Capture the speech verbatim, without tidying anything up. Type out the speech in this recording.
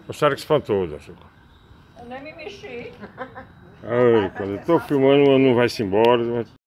Gostaram que espantou, açúcar? Eu nem me mexi. Ai, quando eu tô filmando, não vai-se embora.